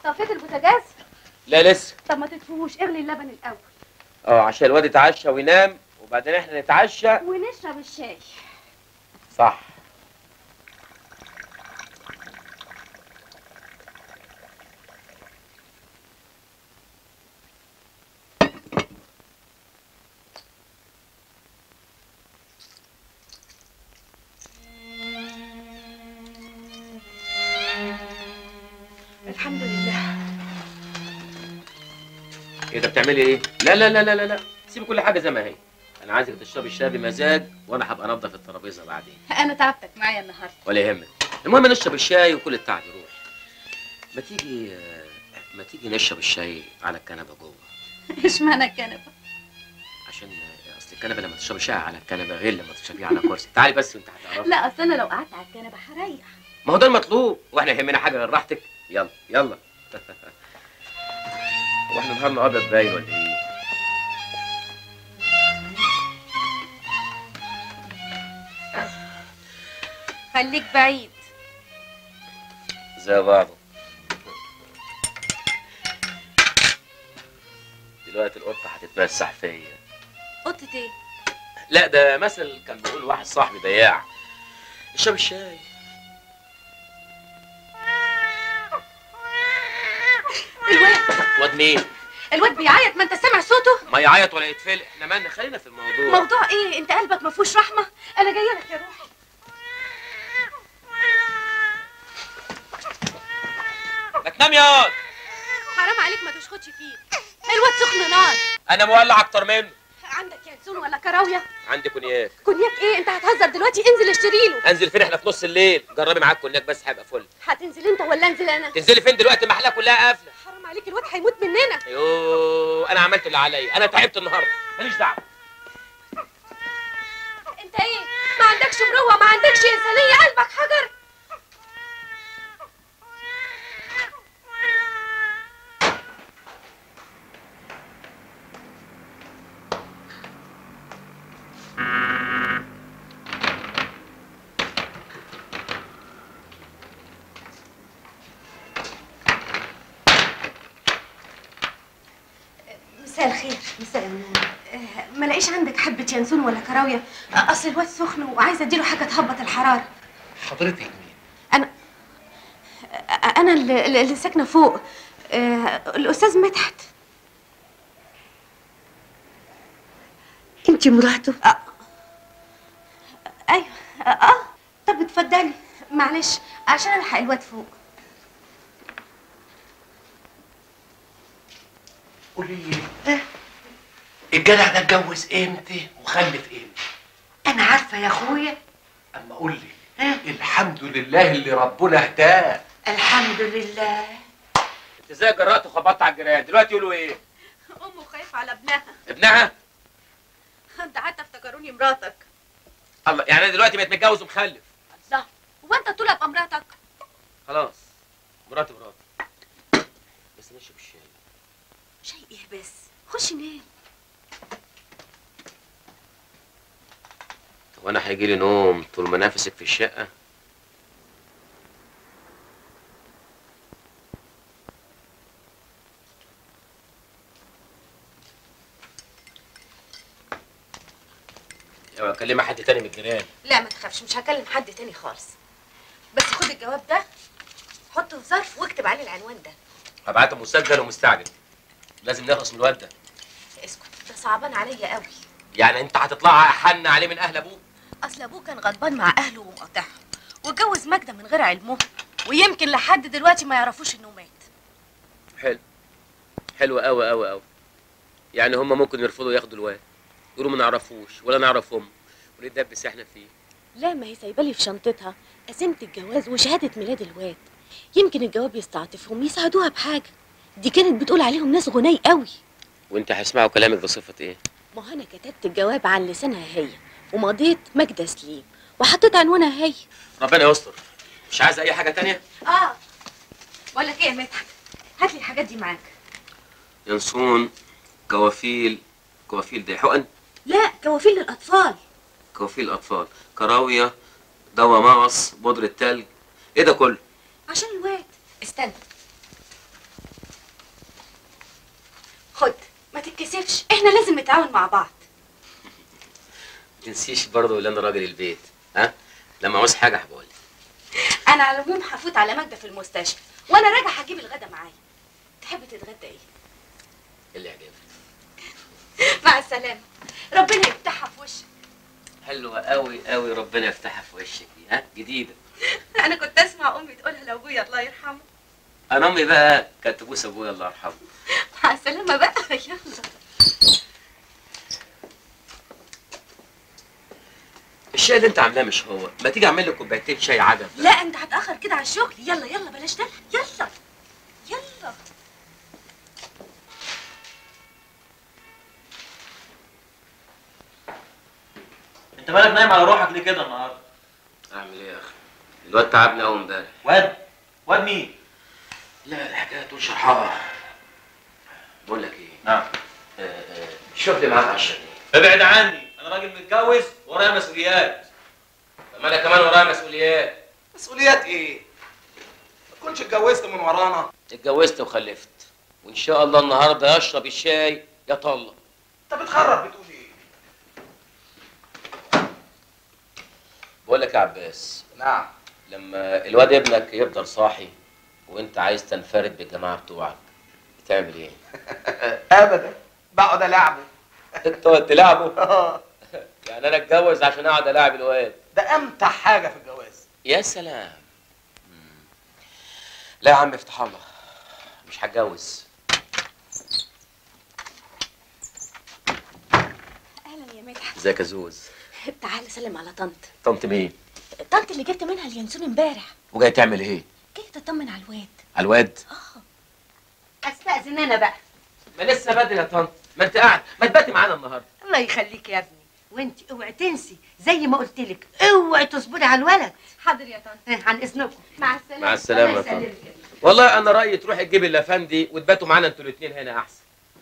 طفيت البوتاجاز؟ لا لسه. طب ما تطفوش، اغلي اللبن الاول. عشان الواد يتعشى وينام وبعدين احنا نتعشى ونشرب الشاي. صح. الحمد لله. ايه ده بتعملي ايه؟ لا لا لا لا لا لا، سيبي كل حاجه زي ما هي. انا عايزك تشربي الشاي بمزاج وانا هبقى انضف الترابيزه بعدين. انا تعبتك معايا النهارده. ولا يهمك، المهم نشرب الشاي وكل التعب يروح. ما تيجي نشرب الشاي على الكنبه جوه. اشمعنى الكنبه؟ عشان اصل الكنبه لما تشربي شاي على الكنبه غير لما تشربيه على كرسي. تعالي بس وانت هتعرفي. لا اصل انا لو قعدت على الكنبه هريح. ما هو ده المطلوب، واحنا يهمنا حاجه غير راحتك. يلا يلا. هو احنا نهارنا ابيض باين ولا ايه؟ خليك بعيد. زي بعضه. دلوقتي القطه هتتمسح فيا. قطة ايه؟ لا ده مثل كان بيقول واحد صاحبي بياع. اشرب الشاي. الواد مين؟ الواد بيعيط، ما انت سامع صوته؟ ما يعيط ولا يتفلق، احنا مالنا، خلينا في الموضوع. موضوع ايه؟ انت قلبك ما فيهوش رحمه؟ انا جايه لك يا روحي. ما تنام ياض. حرام عليك ما تشخطش فيه، الواد سخن نار. انا مولع اكتر منه. عندك ينسون ولا كراويه؟ عندي كونياك. كونياك ايه؟ انت هتهزر دلوقتي؟ انزل اشتري له. انزل فين؟ احنا في نص الليل. جربي معاك كونياك بس هيبقى فل. هتنزل انت ولا انزل انا؟ تنزلي فين دلوقتي؟ المحلات كلها قافله. حرام عليك، الواد هيموت مننا. يوه انا عملت اللي عليا، انا تعبت النهارده، ماليش دعوه. انت ايه؟ ما عندكش مروه، ما عندكش انسانيه، قلبك حجر. مساء الخير. مساء النور. ما لاقيش عندك حبه ينسون ولا كراويه؟ اصل الواد سخن وعايزه اديله حاجه تهبط الحراره. حضرتك مين؟ انا اللي ساكنه فوق. الاستاذ مدحت. انت مراته؟ ايوه. طب اتفضلي. معلش عشان الحق الواد فوق. قولي لي الجدع ده اتجوز امتى وخلف امتى؟ انا عارفه يا اخويا. اما قول لي الحمد لله اللي ربنا هداه. الحمد لله. انت ازاي جرأت وخبطت على الجيران؟ دلوقتي يقولوا ايه؟ امه خايفه على ابنها. ابنها؟ انت حتى افتكروني مراتك. الله، يعني انا دلوقتي بقيت متجوز ومخلف؟ الله، هو انت طول ابقى مراتك؟ خلاص مراتي. بس نشرب الشاي. شيء ايه بس؟ خش نام. وانا هيجي لي نوم طول ما نفسك في الشقه؟ اوعى اكلم حد تاني من الجيران. لا ما تخافش، مش هكلم حد تاني خالص. بس خد الجواب ده، حطه في ظرف واكتب عليه العنوان ده. هبعته مسجل ومستعجل، لازم نخلص من الواد ده. اسكت، ده صعبان عليا قوي. يعني انت هتطلع حن عليه من اهل ابوه؟ اصل ابوه كان غضبان مع اهله ومقاطعهم، واتجوز ماجده من غير علمهم، ويمكن لحد دلوقتي ما يعرفوش انه مات. حلو قوي قوي قوي. يعني هم ممكن يرفضوا ياخدوا الواد، يقولوا ما نعرفوش ولا نعرفهم، ونتدبس احنا فيه. لا، ما هي سايبالي في شنطتها قسيمه الجواز وشهاده ميلاد الواد. يمكن الجواب يستعطفهم يساعدوها بحاجه. دي كانت بتقول عليهم ناس غني قوي. وانت هيسمعوا كلامك بصفه ايه؟ ما هو انا كتبت الجواب عن لسانها هي، ومضيت ماجده سليم، وحطيت عنوانها هي. ربنا يستر. مش عايز اي حاجه تانية؟ بقول لك ايه يا مدحت، هات لي الحاجات دي معاك. ينسون، كوافيل ده حقن؟ لا، كوافيل للاطفال. كوافيل الاطفال، كراويه، دواء مغص، بودره تلج، ايه ده كله؟ عشان الواد. استنى، تخافش، احنا لازم نتعاون مع بعض. ما تنسيش برضه ان انا راجل البيت، ها؟ لما عاوز حاجه هبقول لك. انا على العموم هفوت على ماجده في المستشفى، وانا راجعه هجيب الغدا معايا. تحب تتغدى ايه؟ اللي يعجبك. مع السلامه، ربنا يفتحها في وشك. حلوه قوي قوي، ربنا يفتحها في وشك دي، ها؟ جديده. انا كنت اسمع امي تقولها لابويا الله يرحمه. انا امي بقى كانت تبوس ابويا الله يرحمه. مع السلامه بقى، يلا. الشاي اللي انت عاملاه مش هو، ما تيجي اعمل لك كوبايتين شاي عجب. لا انت هتاخر كده على الشغل، يلا يلا بلاش ده، يلا يلا. انت مالك نايم على روحك ليه كده النهارده؟ اعمل ايه يا اخي؟ الواد تعبني قوي امبارح. واد مين؟ لا الحكايه طول شرحها. بقول لك ايه؟ نعم. شوف لي معاك 10 جنيه. ابعد عني، انا راجل متجوز ورايا مسؤوليات. طب انا كمان ورايا مسؤوليات. مسؤوليات ايه؟ ما تكونش اتجوزت من ورانا. اتجوزت وخلفت، وان شاء الله النهارده يشرب الشاي يطلق. انت بتخرب بتقول ايه؟ بقول لك يا عباس، نعم. لما الواد ابنك يفضل صاحي وانت عايز تنفرد بالجماعه بتوعك بتعمل ايه؟ ابدا، بقعد العبه. انت تلعبه؟ يعني انا اتجوز عشان اقعد العب الواد؟ ده امتع حاجه في الجواز. يا سلام. لا يا عم افتح الله، مش هتجوز. اهلا يا مدحت. ازيك يا زوز؟ تعالى سلم على طنط. طنط مين؟ طنط اللي جبت منها اليانسون امبارح. وجاي تعمل ايه؟ جاي تطمن على الواد. على الواد؟ استأذن انا بقى. ما لسه بدري يا طنط، ما انت قاعد، ما تباتي معانا النهارده. الله يخليك يا ابني، وانت اوعي تنسي زي ما قلت لك، اوعي تصبري على الولد. حاضر يا طنط. عن اذنكم. مع السلامه. مع السلامه يا الله طنط. يسلمك يا ابني. والله انا رايي تروحي تجيبي الافندي وتباتوا معانا انتوا الاثنين هنا احسن.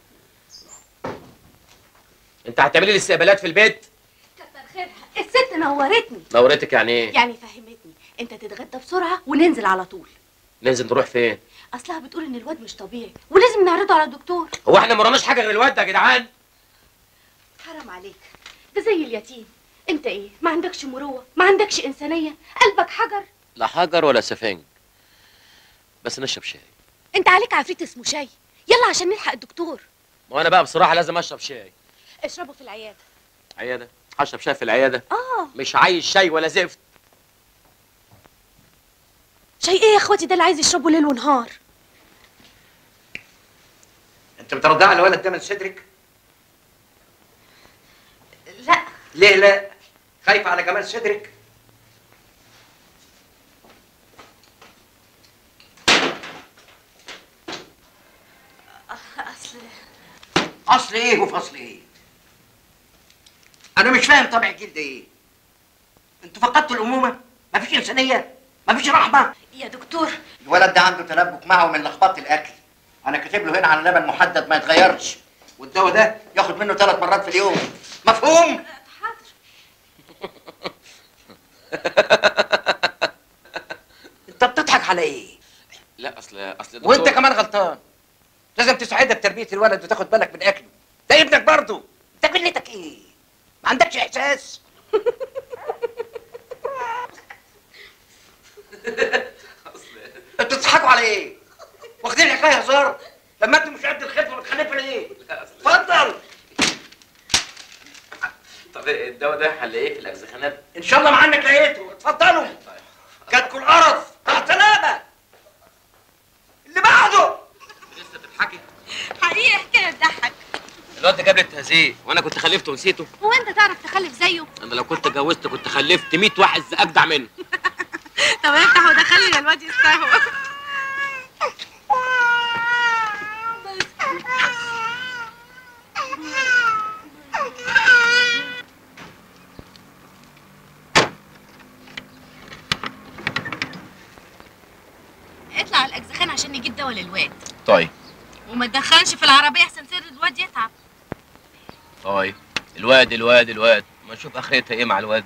انت هتعملي لي استقبالات في البيت؟ كتر خيرها، الست نورتني. نورتك يعني ايه؟ يعني فهمتني، انت تتغدى بسرعه وننزل على طول. ننزل نروح فين؟ اصلها بتقول ان الواد مش طبيعي ولازم نعرضه على الدكتور. هو احنا ما وراناش حاجه غير الواد ده يا جدعان؟ حرام عليك، ده زي اليتيم. انت ايه، ما عندكش مروه، ما عندكش انسانيه، قلبك حجر. لا حجر ولا سفنج، بس نشرب شاي. انت عليك عفريت اسمه شاي، يلا عشان نلحق الدكتور. وانا بقى بصراحه لازم اشرب شاي. اشربه في العياده. عياده؟ هشرب شاي في العياده؟ اه. مش عايز شاي ولا زفت. شاي ايه يا اخواتي، ده اللي عايز يشربه ليل ونهار. انت بترضعي الولد ده من صدرك؟ لا. ليه لا؟ خايفه على جمال صدرك؟ اصل ايه وفصل ايه؟ انا مش فاهم طبع الجيل ده ايه؟ انتوا فقدتوا الامومه؟ مفيش انسانيه؟ مفيش رحمه؟ يا دكتور. الولد ده عنده تلبك معه من لخبطه الاكل. انا كاتب له هنا على لبن محدد ما يتغيرش، والدواء ده ياخد منه 3 مرات في اليوم. مفهوم؟ حاضر. انت بتضحك على ايه؟ لا اصل وانت كمان غلطان. لازم تساعدها بتربيه الولد وتاخد بالك من اكله. ده ابنك برضه. انت ملتك ايه؟ ما عندكش احساس؟ انتوا بتضحكوا على ايه؟ واخدين الحكايه هزار؟ لما انتوا مش قد الخدمه بتخلفوا ليه؟ اتفضل. طب الدواء ده هنلاقيه في الاجزخانات؟ ان شاء الله معنك لقيته. اتفضلوا. جاتكوا القرف. مع السلامه. اللي بعده. لسه بتضحكي؟ حقيقي حكايه تضحك. الواد ده جاب لي التهزيق وانا كنت خلفته ونسيته. هو انت تعرف تخلف زيه؟ انا لو كنت اتجوزت كنت خلفت 100 واحد اجدع منه. طب افتح ودخلي الواد يستهوى. اطلع على الاجزخان عشان نجيب دواء للواد. طيب. وما تدخلش في العربيه احسن سر الواد يتعب. طيب. الواد ما نشوف اخرتها ايه مع الواد.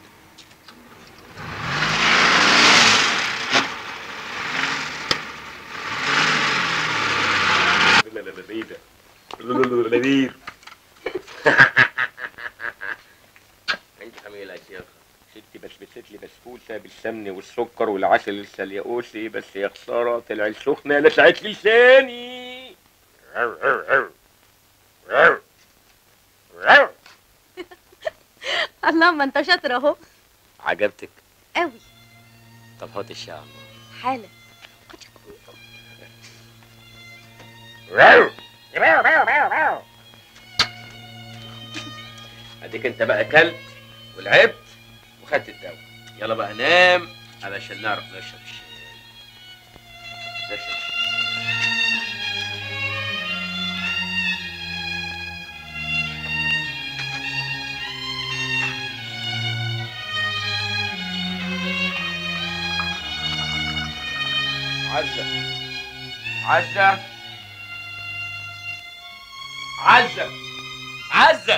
لي بسكوته بالسمن والسكر والعسل السليقوسي، بس يا خساره طلع السخنه لسعت لي لساني. الله، ما انت شاطر اهو. عجبتك؟ قوي. طب حط الشاي على النار. حالا. اديك انت بقى كلت ولعبت وخدت الدواء، يلا بقى نام علشان نعرف نشرب الشاي. نشرب الشاي. عزة عزة عزة عزة،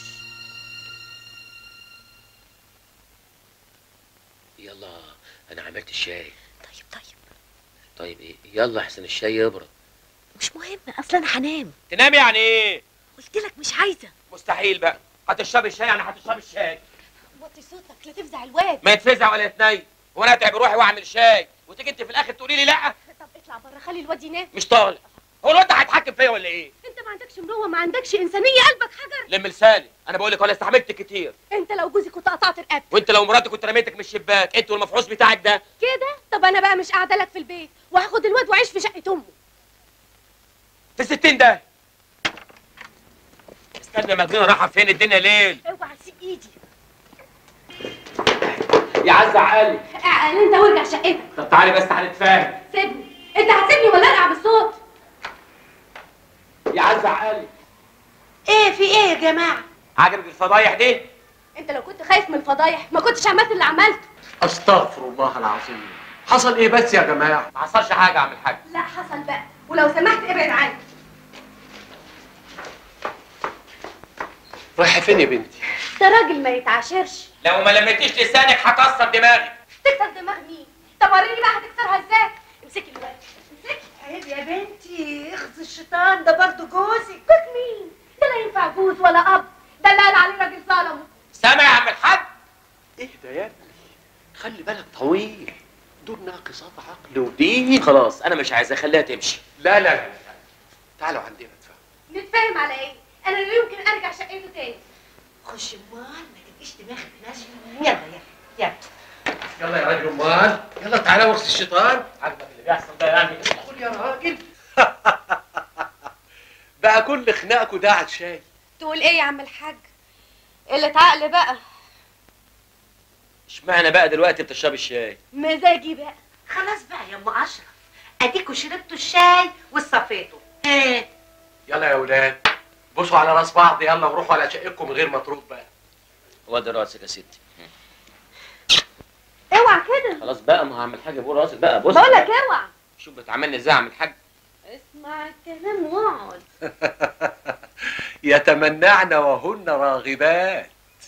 يلا انا عملت الشاي. طيب طيب ايه؟ يلا احسن الشاي يبرد. مش مهم، اصل انا هنام. تنام يعني ايه؟ قلت لك مش عايزه. مستحيل بقى، هتشربي الشاي يعني هتشربي الشاي. وطي صوتك لا تفزع الواد. ما يتفزع ولا يتنيل، وانا اتعب روحي واعمل شاي وتيجي انت في الاخر تقولي لي لا. طب اطلع بره خلي الواد ينام. مش طالع. هو الواد هيتحكم فيا ولا ايه؟ انت ما عندكش مروه، ما عندكش انسانيه، قلبك حجر. لم لساني، انا بقول لك ولا استحملت كتير. انت لو جوزي كنت قطعت رقبتك. وانت لو مراتي كنت رميتك من الشباك، انت والمفحوص بتاعك ده. كده؟ طب انا بقى مش قاعده لك في البيت وهاخد الواد واعيش في شقه امه. في 60 ده. استنى مجنونه رايحه فين؟ الدنيا ليل. اوعى تسيب ايدي. يا عزة عقلي. اعقل انت وارجع شقتك. طب تعالي بس هنتفاهم. سيبني. انت هتسيبني ولا ارقع بالصوت؟ يا عزة عقلي. ايه في ايه يا جماعه؟ عجبك الفضايح دي؟ انت لو كنت خايف من الفضايح ما كنتش عملت اللي عملته. استغفر الله العظيم. حصل ايه بس يا جماعه؟ ما حصلش حاجه يا عم الحاج. لا حصل بقى، ولو سمحت ابعد عني. رايحه فين يا بنتي؟ ده راجل ما يتعاشرش. لو ما لميتيش لسانك هكسر دماغك. تكسر دماغ مين؟ طب وريني بقى هتكسرها ازاي؟ امسكي الواد، امسكي. عيب يا بنتي، اخذ الشيطان ده برضه جوزك. جوز مين؟ ده لا ينفع جوز ولا اب، ده اللي قال عليه راجل ظلمه. سامع يا عم الحاج؟ اهدى يا ابني، خلي بالك طويل، دول ناقصات عقل ودين. خلاص انا مش عايز اخليها تمشي. لا لا لا، تعالوا عندنا نتفاهم. نتفاهم على ايه؟ انا لا يمكن ارجع شقته تاني. خش امال، ما تبقيش دماغك ناشفه. يلا يلا. يلا يا راجل امال، يلا تعالى وقت الشيطان. عجبك اللي بيحصل ده يعني؟ قول يا راجل. بقى كل خناقكوا ده على الشاي. تقول ايه يا عم الحاج؟ قلة عقل بقى. اشمعنى بقى دلوقتي بتشربي الشاي؟ مزاجي بقى. خلاص بقى يا ام اشرف، اديكوا شربتوا الشاي وصفيتوا. ايه؟ يلا يا ولاد، بصوا على راس بعض، يلا وروحوا على شقتكم من غير ما تروح بقى. ودي راسك يا ستي. اوعى كده. خلاص بقى، ما هعمل حاجه بقول راسك بقى. بص بقول لك اوعى. شوف بتعملني ازاي يا عم الحاج. اسمع الكلام واقعد. يتمنعن وهن راغبات.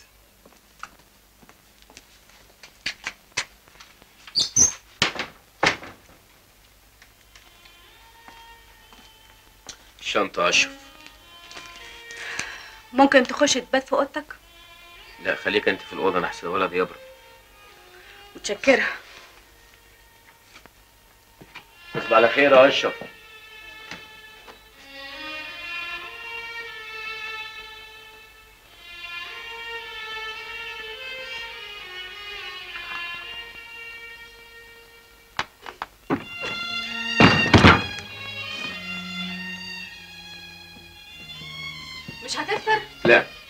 الشنطه اشرف. ممكن تخش تبات في اوضتك؟ لا خليك انت في الاوضه، انا احسن الولد يبرد. متشكرة. تصبح على خير يا اشرف. مش هتفطر؟ لا